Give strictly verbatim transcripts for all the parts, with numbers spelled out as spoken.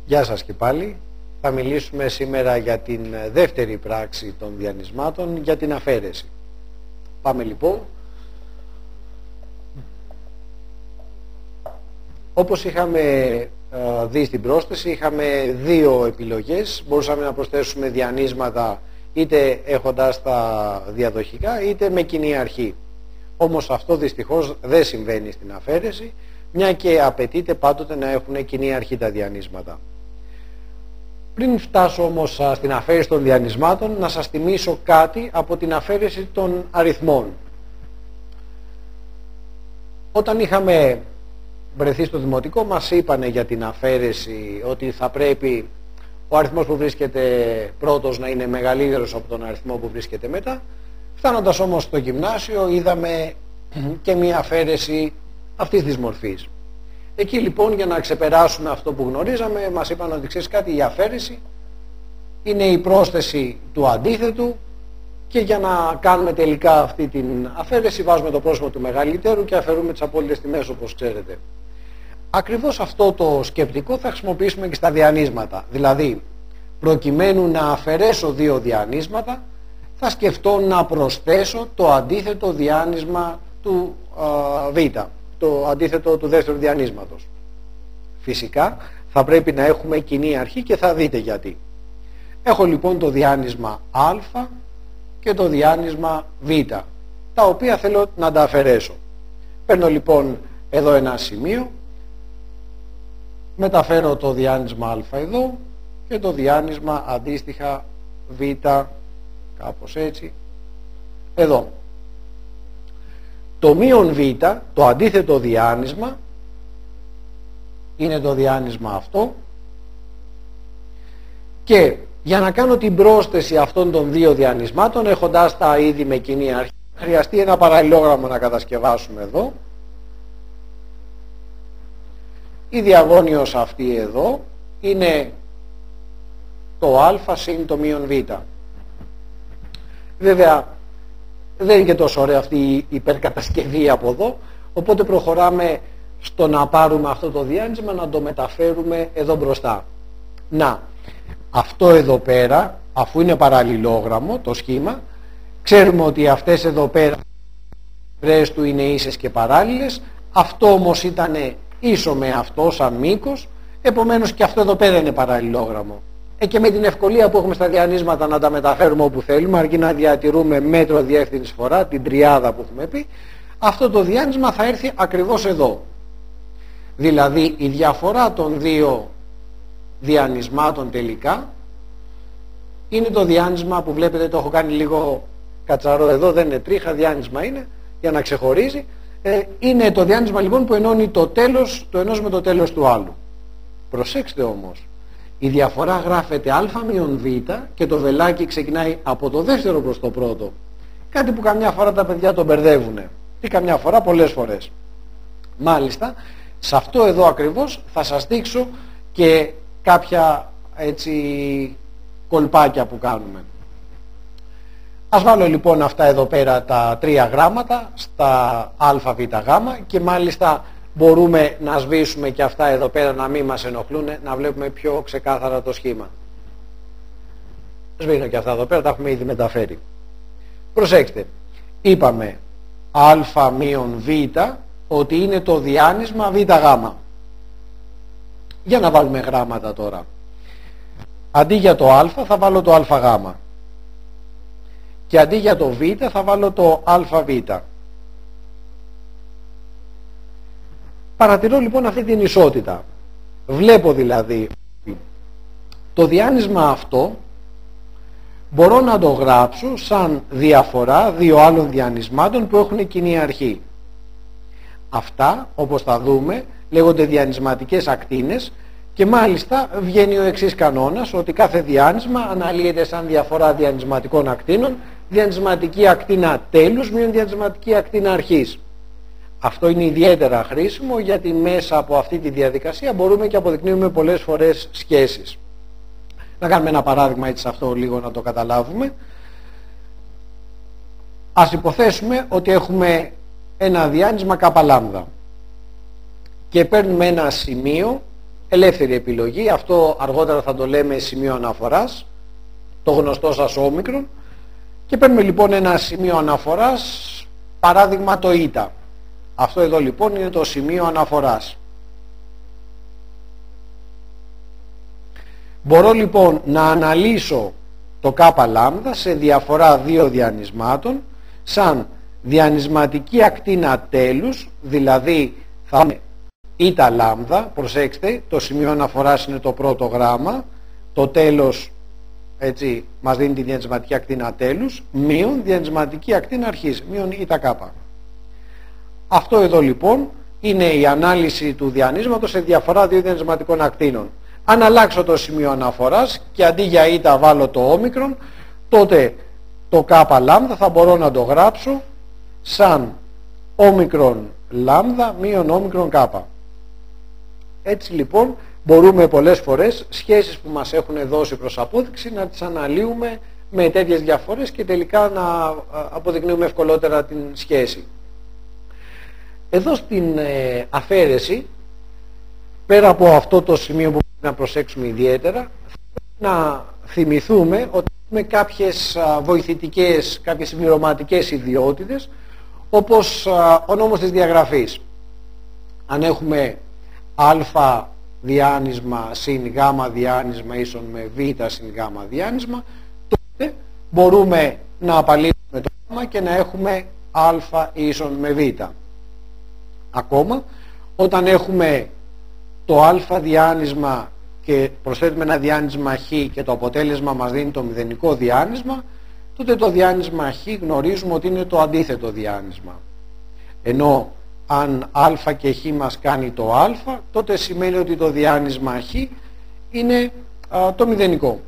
Γεια σας και πάλι. Θα μιλήσουμε σήμερα για την δεύτερη πράξη των διανυσμάτων, για την αφαίρεση. Πάμε λοιπόν. Όπως είχαμε δει στην πρόσθεση, είχαμε δύο επιλογές. Μπορούσαμε να προσθέσουμε διανύσματα είτε έχοντας τα διαδοχικά είτε με κοινή αρχή. Όμως αυτό δυστυχώς δεν συμβαίνει στην αφαίρεση, μια και απαιτείται πάντοτε να έχουν κοινή αρχή τα διανύσματα. Πριν φτάσω όμως στην αφαίρεση των διανυσμάτων, να σας θυμίσω κάτι από την αφαίρεση των αριθμών. Όταν είχαμε βρεθεί στο δημοτικό, μας είπανε για την αφαίρεση ότι θα πρέπει ο αριθμός που βρίσκεται πρώτος να είναι μεγαλύτερος από τον αριθμό που βρίσκεται μετά. Φτάνοντας όμως στο γυμνάσιο, είδαμε και μια αφαίρεση αυτής της μορφής. Εκεί λοιπόν, για να ξεπεράσουμε αυτό που γνωρίζαμε, μας είπαν ότι ξέρεις κάτι, η αφαίρεση είναι η πρόσθεση του αντίθετου, και για να κάνουμε τελικά αυτή την αφαίρεση βάζουμε το πρόσημο του μεγαλύτερου και αφαιρούμε τις απόλυτες τιμές, όπως ξέρετε. Ακριβώς αυτό το σκεπτικό θα χρησιμοποιήσουμε και στα διανύσματα. Δηλαδή, προκειμένου να αφαιρέσω δύο διανύσματα, θα σκεφτώ να προσθέσω το αντίθετο διάνυσμα του α, β, το αντίθετο του δεύτερου διανύσματος. Φυσικά θα πρέπει να έχουμε κοινή αρχή και θα δείτε γιατί. Έχω λοιπόν το διάνυσμα α και το διάνυσμα β, τα οποία θέλω να τα αφαιρέσω. Παίρνω λοιπόν εδώ ένα σημείο, μεταφέρω το διάνυσμα α εδώ και το διάνυσμα αντίστοιχα β, κάπως έτσι, εδώ. Το μείον β, το αντίθετο διάνυσμα, είναι το διάνυσμα αυτό, και για να κάνω την πρόσθεση αυτών των δύο διανυσμάτων, έχοντας τα ήδη με κοινή αρχή, χρειαστεί ένα παραλληλόγραμμο να κατασκευάσουμε εδώ. Η διαγώνιος αυτή εδώ είναι το α συν το μείον β. Βέβαια δεν είναι και τόσο ωραία αυτή η υπερκατασκευή από εδώ, οπότε προχωράμε στο να πάρουμε αυτό το διάνυσμα, να το μεταφέρουμε εδώ μπροστά. Να, αυτό εδώ πέρα, αφού είναι παραλληλόγραμμο το σχήμα, ξέρουμε ότι αυτές εδώ πέρα οι του είναι ίσες και παράλληλες. Αυτό όμως ήταν ίσο με αυτό σαν μήκος, επομένως και αυτό εδώ πέρα είναι παραλληλόγραμμο. Ε, και με την ευκολία που έχουμε στα διανύσματα να τα μεταφέρουμε όπου θέλουμε, αρκεί να διατηρούμε μέτρο διεύθυνση φορά, την τριάδα που έχουμε πει, αυτό το διάνυσμα θα έρθει ακριβώς εδώ. Δηλαδή η διαφορά των δύο διανυσμάτων τελικά είναι το διάνυσμα που βλέπετε, το έχω κάνει λίγο κατσαρό εδώ, δεν είναι τρίχα, διάνυσμα είναι, για να ξεχωρίζει. Ε, είναι το διάνυσμα λοιπόν που ενώνει το τέλος του ενός με το τέλος του άλλου. Προσέξτε όμως, η διαφορά γράφεται α μείον β και το βελάκι ξεκινάει από το δεύτερο προς το πρώτο. Κάτι που καμιά φορά τα παιδιά το μπερδεύουνε, ή καμιά φορά πολλές φορές. Μάλιστα, σε αυτό εδώ ακριβώς θα σας δείξω και κάποια έτσι κολπάκια που κάνουμε. Ας βάλω λοιπόν αυτά εδώ πέρα τα τρία γράμματα στα α, β, γ, και μάλιστα μπορούμε να σβήσουμε και αυτά εδώ πέρα, να μην μας ενοχλούν, να βλέπουμε πιο ξεκάθαρα το σχήμα. Σβήνω και αυτά εδώ πέρα, τα έχουμε ήδη μεταφέρει. Προσέξτε, είπαμε α μείον β ότι είναι το διάνυσμα β, γ. Για να βάλουμε γράμματα τώρα. Αντί για το α θα βάλω το ΑΓ. Και αντί για το β θα βάλω το ΑΒ. Παρατηρώ λοιπόν αυτή την ισότητα. Βλέπω δηλαδή το διάνυσμα αυτό μπορώ να το γράψω σαν διαφορά δύο άλλων διανυσμάτων που έχουν κοινή αρχή. Αυτά, όπως θα δούμε, λέγονται διανυσματικές ακτίνες, και μάλιστα βγαίνει ο εξής κανόνας, ότι κάθε διάνυσμα αναλύεται σαν διαφορά διανυσματικών ακτίνων, διανυσματική ακτίνα τέλους μείον διανυσματική ακτίνα αρχής. Αυτό είναι ιδιαίτερα χρήσιμο, γιατί μέσα από αυτή τη διαδικασία μπορούμε και αποδεικνύουμε πολλές φορές σχέσεις. Να κάνουμε ένα παράδειγμα έτσι σε αυτό λίγο να το καταλάβουμε. Ας υποθέσουμε ότι έχουμε ένα διάνυσμα κ λάμδα και παίρνουμε ένα σημείο ελεύθερη επιλογή. Αυτό αργότερα θα το λέμε σημείο αναφοράς, το γνωστό σας όμικρον. Και παίρνουμε λοιπόν ένα σημείο αναφοράς, παράδειγμα το η. Αυτό εδώ λοιπόν είναι το σημείο αναφοράς. Μπορώ λοιπόν να αναλύσω το κάπα λάμδα σε διαφορά δύο διανυσμάτων σαν διανυσματική ακτίνα τέλους, δηλαδή θα είναι ήτα λάμδα, προσέξτε, το σημείο αναφοράς είναι το πρώτο γράμμα, το τέλος έτσι μας δίνει τη διανυσματική ακτίνα τέλους, μείον διανυσματική ακτίνα αρχής, μείον ήτα κάπα. Αυτό εδώ λοιπόν είναι η ανάλυση του διανύσματος σε διαφορά δύο διανυσματικών ακτίνων. Αν αλλάξω το σημείο αναφοράς και αντί για ήτα βάλω το όμικρον, τότε το κάπα λάμδα θα μπορώ να το γράψω σαν όμικρον λάμδα μείον όμικρον κάπα. Έτσι λοιπόν μπορούμε πολλές φορές σχέσεις που μας έχουν δώσει προς απόδειξη να τις αναλύουμε με τέτοιες διαφορές και τελικά να αποδεικνύουμε ευκολότερα την σχέση. Εδώ στην ε, αφαίρεση, πέρα από αυτό το σημείο που πρέπει να προσέξουμε ιδιαίτερα, να θυμηθούμε ότι έχουμε κάποιες α, βοηθητικές, κάποιες συμπληρωματικές ιδιότητες, όπως α, ο νόμος της διαγραφής. Αν έχουμε α διάνυσμα συν γ διάνυσμα ίσον με β συν γ διάνυσμα, τότε μπορούμε να απαλύνουμε το γ και να έχουμε α ίσον με β. Ακόμα, όταν έχουμε το α διάνυσμα και προσθέτουμε ένα διάνυσμα χ και το αποτέλεσμα μας δίνει το μηδενικό διάνυσμα, τότε το διάνυσμα χ γνωρίζουμε ότι είναι το αντίθετο διάνυσμα. Ενώ αν α και χ μας κάνει το α, τότε σημαίνει ότι το διάνυσμα χ είναι α, το μηδενικό.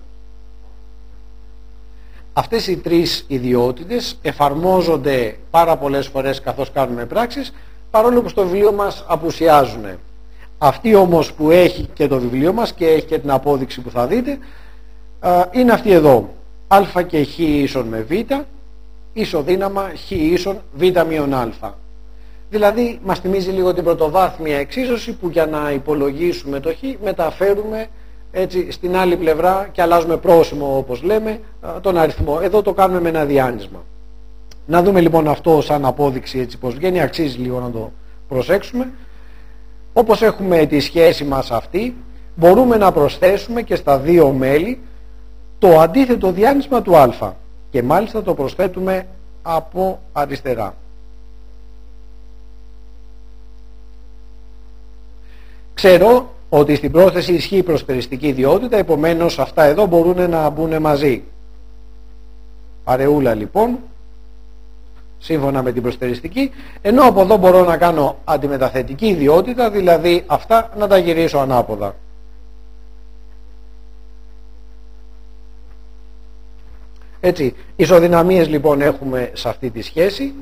Αυτές οι τρεις ιδιότητες εφαρμόζονται πάρα πολλές φορές καθώς κάνουμε πράξεις, παρόλο που στο βιβλίο μας απουσιάζουν. Αυτή όμως που έχει και το βιβλίο μας και έχει και την απόδειξη που θα δείτε, είναι αυτή εδώ. Α και χ ίσον με β, ισοδύναμα χ ίσον β μείον α. Δηλαδή μας θυμίζει λίγο την πρωτοβάθμια εξίσωση που για να υπολογίσουμε το χ μεταφέρουμε έτσι στην άλλη πλευρά και αλλάζουμε πρόσημο, όπως λέμε, τον αριθμό. Εδώ το κάνουμε με ένα διάνυσμα. Να δούμε λοιπόν αυτό σαν απόδειξη έτσι πως βγαίνει, αξίζει λίγο να το προσέξουμε. Όπως έχουμε τη σχέση μας αυτή, μπορούμε να προσθέσουμε και στα δύο μέλη το αντίθετο διάνυσμα του α και μάλιστα το προσθέτουμε από αριστερά. Ξέρω ότι στην πρόσθεση ισχύει η προσθεριστική ιδιότητα, επομένως αυτά εδώ μπορούν να μπουν μαζί. Παρεούλα λοιπόν, σύμφωνα με την προσθεριστική, ενώ από εδώ μπορώ να κάνω αντιμεταθετική ιδιότητα, δηλαδή αυτά να τα γυρίσω ανάποδα. Έτσι, ισοδυναμίες λοιπόν έχουμε σε αυτή τη σχέση.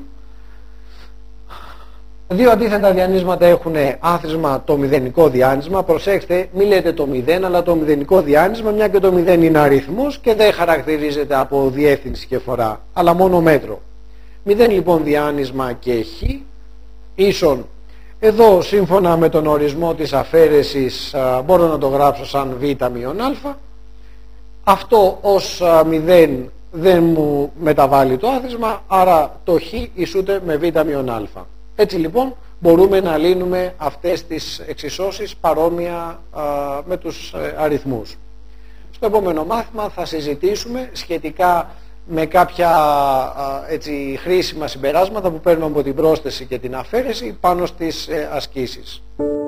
Δύο αντίθετα διανύσματα έχουν άθροισμα το μηδενικό διάνυσμα. Προσέξτε, μην λέτε το μηδέν, αλλά το μηδενικό διάνυσμα, μια και το μηδέν είναι αριθμός και δεν χαρακτηρίζεται από διεύθυνση και φορά, αλλά μόνο μέτρο. μηδέν λοιπόν διάνυσμα και χ ίσον, εδώ σύμφωνα με τον ορισμό της αφαίρεσης μπορώ να το γράψω σαν β μείον α. Αυτό ως μηδέν δεν μου μεταβάλει το άθροισμα, άρα το χ ισούται με β μείον α. Έτσι λοιπόν μπορούμε να λύνουμε αυτές τις εξισώσεις παρόμοια α, με τους ε, αριθμούς. Στο επόμενο μάθημα θα συζητήσουμε σχετικά με κάποια α, έτσι, χρήσιμα συμπεράσματα που παίρνουμε από την πρόσθεση και την αφαίρεση πάνω στις ε, ασκήσεις.